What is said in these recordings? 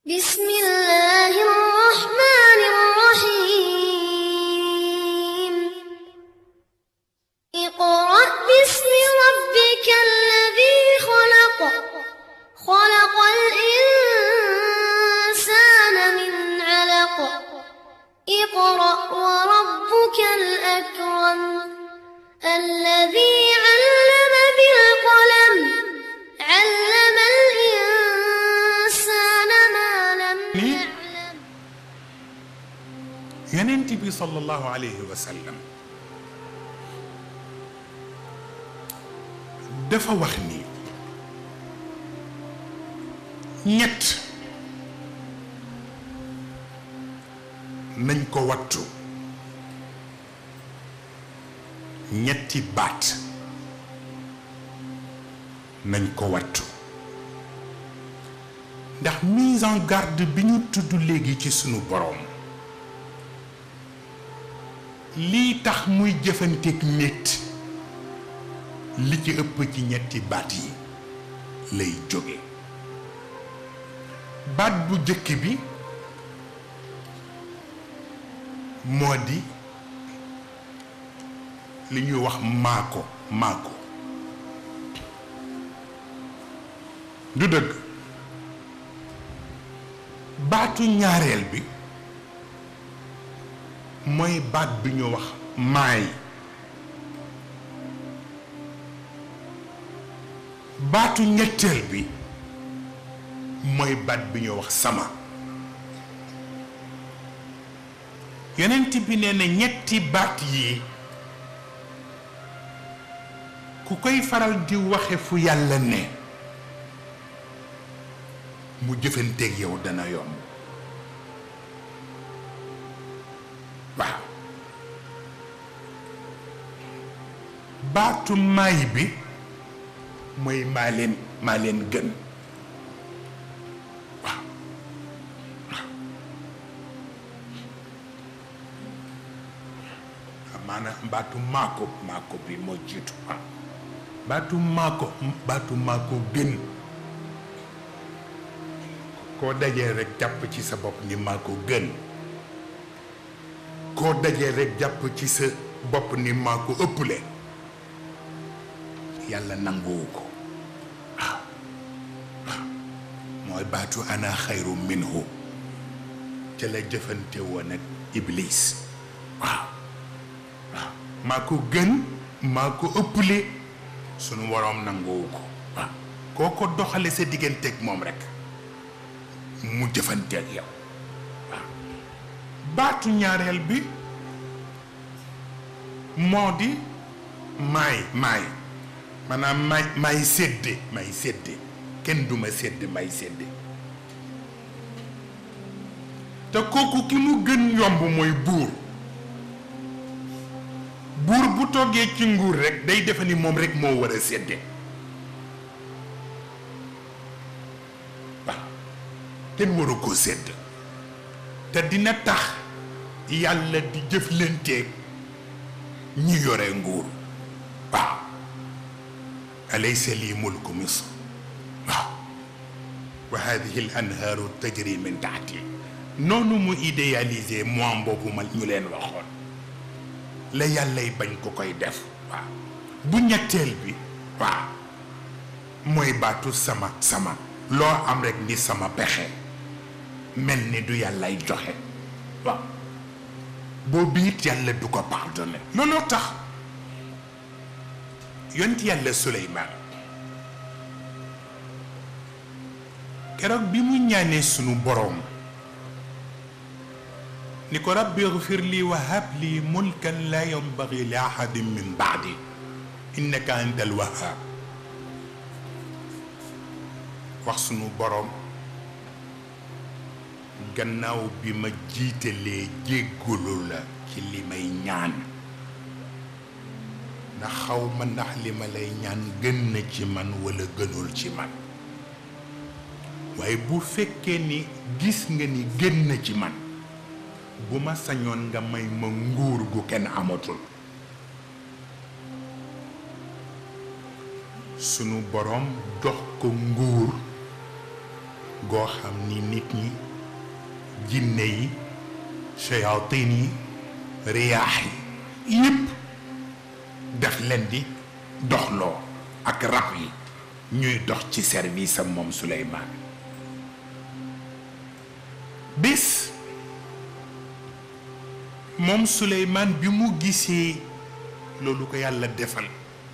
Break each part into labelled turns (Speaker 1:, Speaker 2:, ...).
Speaker 1: بسم الله الرحمن الرحيم اقرأ باسم ربك الذي خلق خلق الإنسان من علق اقرأ وربك الأكرم الذي علم بالقلم علم الإنسان ما لم يعلم
Speaker 2: ينتبه صلى الله عليه وسلم dafa wax ni ñett nañ ko wattu ñetti baat nañ ko wattu ndax mise en garde bi ñu tudd léegi ci sunu borom lii tax muy jëfanteeg nit li ci ëpp ci ñetti baat yi lay jóge baat bu jëkk bi moo di li ñuy wax maako du dëgg baatu ñaareel bi mooy baat bi ñu wax maay baatu ñetteel bi mooy baat bi ñu wax sama yonent bi nee na ñetti baat yi ku koy faral di waxe fu yàlla ne mu jëfanteeg yow dana yomb waaw baatu maay bi mooy maa leen gën waaw maanaam baatu maako bi moo jiitu waaw baatu maako gën koo dajee rek jàpp ci sa bopp ni maa ko gën koo dajee rek jàpp ci sa bopp ni maa ko ëpple yàlla nanguwu ko waaw mooy baatu ana xayru minhu ca la jëfante woon ak iblis waaw maa ko gën maa ko ëpple sunu woroom nanguwu ko waaw koo ko doxale sa digganteeg moom rek mu jëfanteeg yow waaw baatu ñaareel bi moo di maay maanaam may sédde kenn duma sédd may sédde te kooku ki mu gën yomb mooy buur bu toggee ci nguur rek day defe ni moom rek moo war a sédde kenn waru ko sédd te dina tax yàlla di jëflanteeg ñi yore nguur waaw alaysa li mulku misr waaw wa hadihi al anhaaru tajri min taxti noonu mu idéalisé moom boobu ma ñu leen waxoon la yàllay bañ ko koy def waaw bu ñetteel bi waaw mooy baatu sama loo am rek ni sama pexe mel ni du yàllay joxe waaw boobu it yàlla du ko pardonné looloo tax yonent yàlla Suleymaan keroog bi mu ñaanee sunu boroom ni ko rabbi ighfir li wa hab li mulkan la yanbaghi li ahadin min ba'di innaka antal wahhab wax sunu boroom gannaaw bi ma jiitalee jéggalu la ci li may ñaan ndax xaw ma ndax li ma lay ñaan gën na ci man walla gënul ci man waaye bu fekkee ni gis nga ni gën na ci man bu ma sañoon nga may ma nguur gu kenn amatul sunu boroom jox ko nguur goo xam ni nit ñi jinne yi shayatin yi riyaax yi yépp daf leen di doxloo ak rab yi ñuy dox ci service am moom Suleymaan bés moom Suleymaan bi mu gisee loolu ko yàlla defal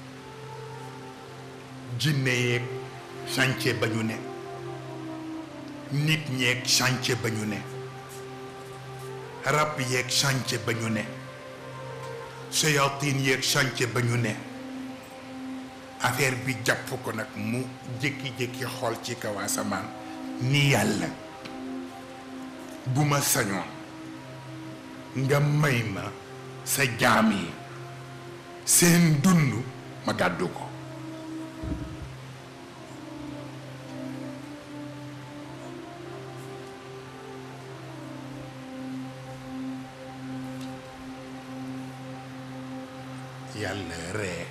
Speaker 2: jinne yeeg chantier ba ñu ne nit ñeeg chantier ba ñu ne rab yeeg chantier ba ñu ne shayatin yeeg chantier ba ñu ne affaire bi jàpp ko nag mu jékki-jékki xool ci kaw asamaan ni yàlla bu ma sañoon nga may ma sa jaam yi seen dund ma gàddu ko yàlla ree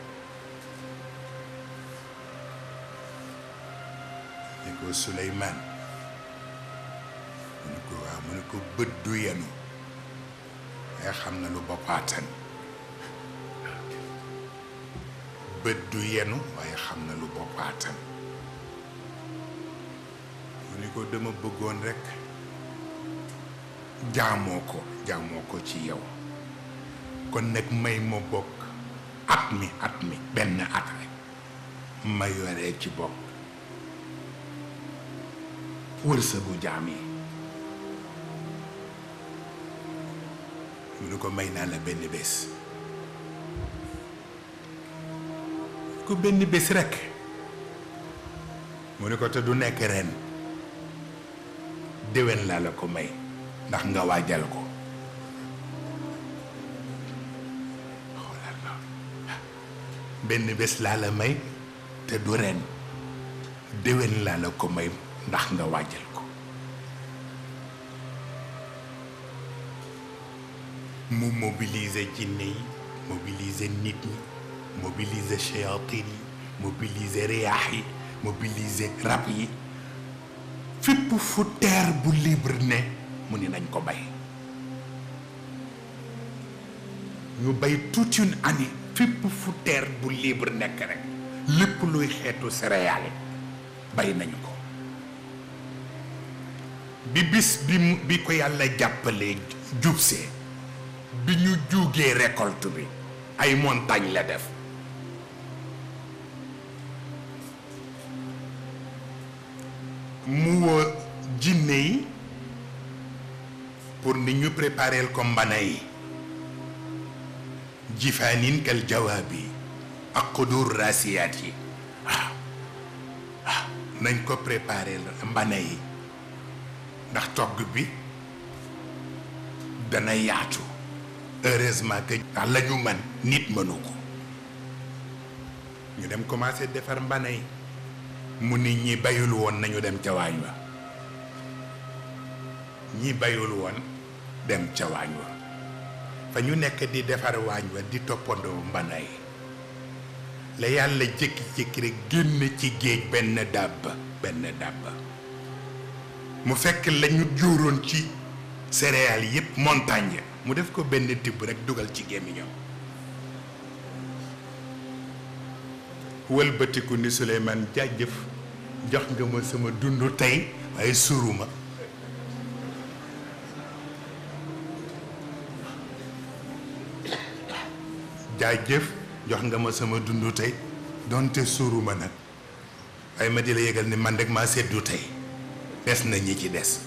Speaker 2: ni ko Suleymaan mu ne ko waaw mu ne ko bët du yenu waaye xam na lu boppaatan bët du yenu waaye xam na lu boppaatan mu ne ko dama bëggoon rekk jaamoo ko ci yow kon nag may ma bokk at mi benn at rek ma yoree ci bokk wërsëgu jaam yi mu ne ko may naa la benn bés ku benn bés rek mu ne ko te du nekk ren déwén laa la ko may ndax nga waajal ko benn bés laa la may te du ren déwén laa la ko may ndax nga waajal ko mu mobiliser jinne yi mobiliser nit ñi mobiliser shayatin yi mobiliser riyaax yi mobiliser rab yi fépp fu terre bu libre ne mu ni nañ ko bay ñu bay toute une année fépp fu terre bu libre nekk rek lépp luy xeetu céréales bay nañu ko bi bis bi ko yàlla jàppalee jubsee bi ñu juugee récolte bi ay montagne la def mu woo jinne yi pour ni ñu prépareel ko mbana yi jifaanin kal jawaabi ak xudur rasiyaat yi waaw nañ ko prépareel mbana yi ndax togg bi dana yaatu heureusement que ndax la ñu mën nit mënu ko ñu dem commencé defar mbana yi mu ni ñi bayul woon nañu dem ca waañ wa ñi bayul woon dem ca waañ wa fa ñu nekk di defar waañ wa di toppandoo mbana yi la yàlla jékki-jékki rek génn ci géej benn dàbba mu fekk la ñu jóoroon ci céréales yépp montagne mu def ko benn tibb rek dugal ci gémmiñam wëlbatiku ni Suleymaan jaajëf jox nga ma sama dund tey waaye suuruma jaajëf jox nga ma sama dund tey donte suuruma nag waaye ma di la yëgal ni man rek maa seddu tey des na ñi ci des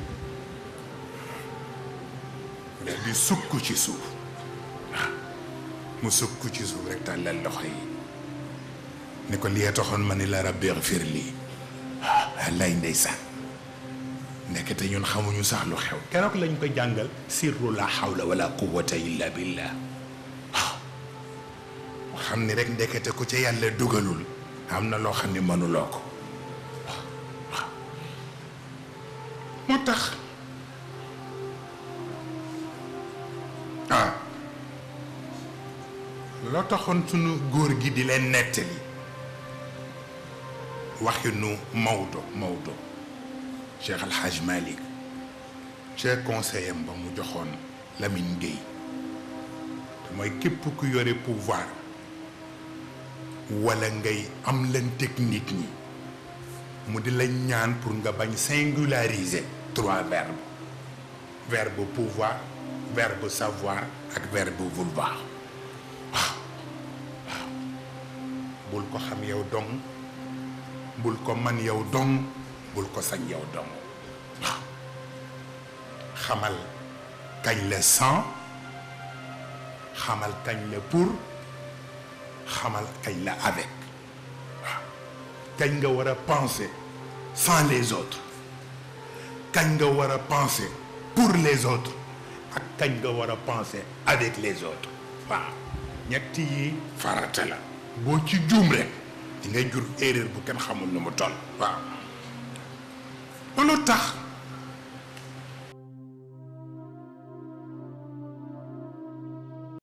Speaker 2: daal di sukk ci suuf mu sukk ci suuf rek tàllal loxo yi ni ko lii taxoon ma ni la rabbi ighfir lii lay ndeysaan ndekete ñun xamuñu sax lu xew keroog lañ ko jàngal sirru la hawla wala quwwata illa billah xam ni rek ndekete ku ca yàlla dugalul am na loo xam ne mënuloo ko moo tax loo taxoon sunu góor gi di leen nettali waxinu Maodo Cheikh Al Hadj Malick ca conseil am ba mu joxoon Lamine Gueye te mooy képp ku yore pouvoir wala ngay am leen technique ñi mu di la ñaan pour nga bañ singulariser 3 verbes: verbe pouvoir, verbe savoir ak verbe vouloir. waaw bul ko xam yow dong, bul ko man yow dong, bul ko sañ yow dong. waaw xamal kañ la sans, xamal kañ la pour, xamal kañ la avec. waaw kañ nga war a penser sans les autres, kañ nga war a penser pour les autres, ak kañ nga war a penser avec les autres. waaw ñett yi farata la. boo ci juum rek di ngay jur erreur bu kenn xamul nu mu toll. waaw loolu tax